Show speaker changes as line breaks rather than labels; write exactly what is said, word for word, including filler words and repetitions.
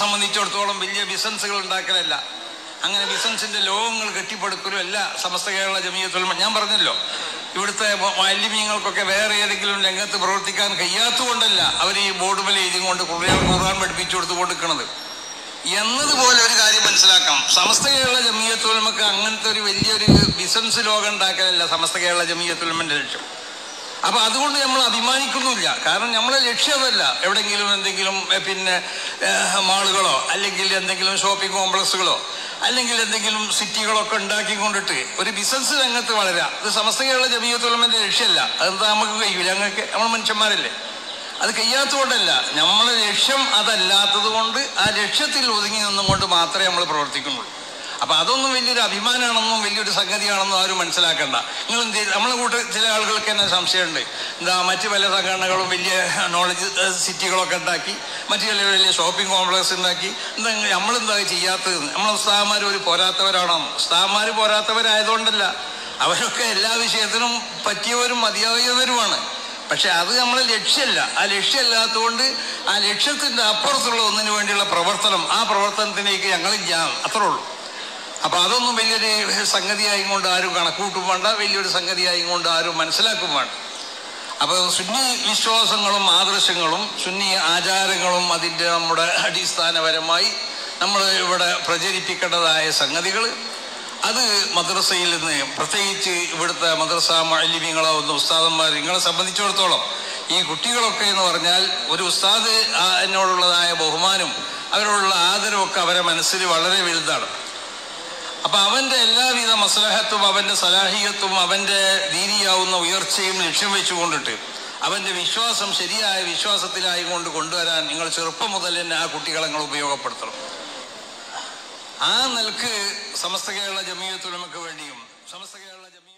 സംബന്ധിച്ചിടത്തോളം വലിയ ബിസിനസ്സുകൾ ഉണ്ടാക്കലല്ല, അങ്ങനെ ബിസിനസിന്റെ ലോകങ്ങൾ കെട്ടിപ്പടുക്കലും അല്ല സമസ്ത കേരള ജമിയത്തുൽ ഉലമ. ഞാൻ പറഞ്ഞല്ലോ, ഇവിടുത്തെ മാലിന്യങ്ങൾക്കൊക്കെ വേറെ ഏതെങ്കിലും രംഗത്ത് പ്രവർത്തിക്കാൻ കഴിയാത്തതുകൊണ്ടല്ല അവർ ഈ ബോർഡ് മേലെ എഴുതി കൊണ്ട് കുട്ടികൾക്ക് ഖുർആൻ പഠിപ്പിച്ചു കൊടുത്തു കൊടുക്കുന്നത് എന്നതുപോലെ ഒരു കാര്യം മനസ്സിലാക്കണം. സമസ്ത കേരള ജമിയത്തുൽ ഉലമക്ക് അങ്ങനത്തെ ഒരു വലിയൊരു ബിസിനസ് ലോകം ഉണ്ടാക്കലല്ല സമസ്ത കേരള ജമിയത്തുൽ ഉലമന്റെ ലക്ഷ്യം. അപ്പൊ അതുകൊണ്ട് നമ്മൾ അഭിമാനിക്കുന്നില്ല. കാരണം നമ്മളെ ലക്ഷ്യമല്ല എവിടെയെങ്കിലും എന്തെങ്കിലും പിന്നെ മാളുകളോ അല്ലെങ്കിൽ എന്തെങ്കിലും ഷോപ്പിംഗ് കോംപ്ലക്സുകളോ അല്ലെങ്കിൽ എന്തെങ്കിലും സിറ്റികളൊക്കെ ഉണ്ടാക്കിക്കൊണ്ടിട്ട് ഒരു ബിസിനസ് രംഗത്ത് വളരാം. ഇത് സമസ്ത കേരള ജമിയത്തുൽ ഉലമന്റെ ലക്ഷ്യമല്ല. അതെന്താ നമുക്ക് കഴിയില്ല, ഞങ്ങൾക്ക് നമ്മൾ മനുഷ്യന്മാരല്ലേ. അത് കഴിയാത്തതുകൊണ്ടല്ല, നമ്മളെ ലക്ഷ്യം അതല്ലാത്തത് കൊണ്ട് ആ ലക്ഷ്യത്തിൽ ഒതുങ്ങി നിന്നുകൊണ്ട് മാത്രമേ നമ്മൾ പ്രവർത്തിക്കുന്നുള്ളൂ. അപ്പൊ അതൊന്നും വലിയൊരു അഭിമാനമാണെന്നും വലിയൊരു സംഗതിയാണെന്നും ആരും മനസ്സിലാക്കണ്ട. നിങ്ങൾ എന്ത് നമ്മളെ കൂട്ട് ചില ആളുകൾക്ക് തന്നെ സംശയമുണ്ട്, എന്താ മറ്റു പല സംഘടനകളും വലിയ നോളജ് സിറ്റികളൊക്കെ ഉണ്ടാക്കി, മറ്റു ചില വലിയ ഷോപ്പിംഗ് കോംപ്ലക്സ് ഉണ്ടാക്കി, എന്താ നമ്മളെന്താ ചെയ്യാത്തത്? നമ്മളെ ഉസ്താദന്മാർ ഒരു പോരാത്തവരാണോ? ഉസ്താദന്മാർ പോരാത്തവരായതുകൊണ്ടല്ല, അവരൊക്കെ എല്ലാ വിഷയത്തിനും പറ്റിയവരും മതിയായവരുമാണ്. പക്ഷെ അത് നമ്മളെ ലക്ഷ്യമല്ല. ആ ലക്ഷ്യമല്ലാത്തതുകൊണ്ട് ആ ലക്ഷ്യത്തിന്റെ അപ്പുറത്തുള്ള ഒന്നിനു വേണ്ടിയുള്ള പ്രവർത്തനം, ആ പ്രവർത്തനത്തിലേക്ക് ഞങ്ങൾ ഞാൻ അത്രേ ഉള്ളൂ. അപ്പൊ അതൊന്നും വലിയൊരു സംഗതിയായി കൊണ്ട് ആരും കണക്കൂട്ടും വേണ്ട, വലിയൊരു സംഗതിയായി കൊണ്ട് ആരും മനസ്സിലാക്കും വേണ്ട. അപ്പൊ സുന്നി വിശ്വാസങ്ങളും ആദർശങ്ങളും സുന്നി ആചാരങ്ങളും അതിൻ്റെ നമ്മുടെ അടിസ്ഥാനപരമായി നമ്മൾ ഇവിടെ പ്രചരിപ്പിക്കേണ്ടതായ സംഗതികൾ അത് മദ്രസയിൽ നിന്ന്, പ്രത്യേകിച്ച് ഇവിടുത്തെ മദ്രസ മുഅല്ലിമീങ്ങളാവുന്ന ഉസ്താദന്മാർ, നിങ്ങളെ സംബന്ധിച്ചിടത്തോളം ഈ കുട്ടികളൊക്കെ എന്ന് പറഞ്ഞാൽ ഒരു ഉസ്താദ് എന്നോടുള്ളതായ ബഹുമാനം അവരോടുള്ള ആദരവൊക്കെ അവരെ മനസ്സിൽ വളരെ വലുതാണ്. അപ്പൊ അവന്റെ എല്ലാവിധ മസ്ലഹത്തും അവന്റെ സലാഹിയത്തും അവന്റെ ദീനിയാവുന്ന ഉയർച്ചയും ലക്ഷ്യം വെച്ചുകൊണ്ടിട്ട് അവന്റെ വിശ്വാസം ശരിയായ വിശ്വാസത്തിലായി കൊണ്ട് കൊണ്ടുവരാൻ നിങ്ങൾ ചെറുപ്പം മുതൽ തന്നെ ആ കുട്ടികളെ നിങ്ങൾ ഉപയോഗപ്പെടുത്തണം. ആ നിലക്ക് സമസ്ത കേരള ജമിയത്തുൽ ഉലമക്ക് വേണ്ടിയും സമസ്ത കേരള ജമി